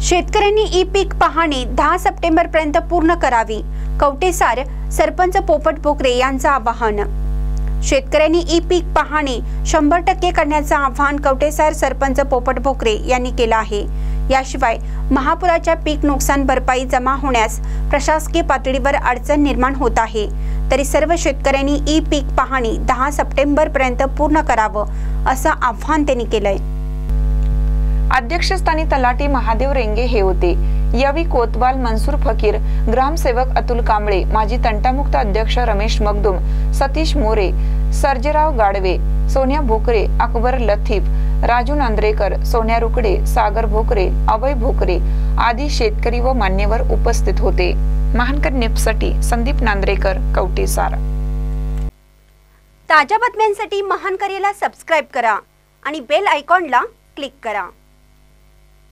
शेतकऱ्यांनी ई पीक पाहणी 10 सप्टेंबर पर्यंत पूर्ण करावी, कवटेसार सरपंच पोपट बोकरे यांचं आवाहन। शेतकऱ्यांनी ई पीक पाहणी 100% करण्याचं आवाहन कवटेसार सरपंच पोपट बोकरे यांनी केलं आहे। याशिवाय महापुराच्या पीक नुकसान भरपाई जमा होण्यास प्रशासकीय पातळीवर अडचण निर्माण होत आहे, तरी सर्व शेतकऱ्यांनी ई पीक पाहणी 10 सप्टेंबर पर्यंत पूर्ण करावं असं आवाहन त्यांनी केलंय। अध्यक्षस्थानी तलाठी महादेव रेंगे हे होते। यावेळी कोतवाल मनसूर फकीर, ग्रामसेवक अतुल कांबळे, माजी तंटामुक्त अध्यक्ष रमेश मगदुम, सतीश मोरे, सर्जेराव गाडवे, सोनिया भोकरे, अकबर लतीफ, राजू नांद्रेकर, सोन्या रुकडे, सागर भोकरे, अभय भोकरे आदी शेतकरी व मान्यवर उपस्थित होते। महानकर न्यूजसाठी संदीप नांद्रेकर, कवटेसार। ताज्या बातम्यांसाठी महानकरेला सबस्क्राइब करा आणि बेल आयकॉनला क्लिक करा।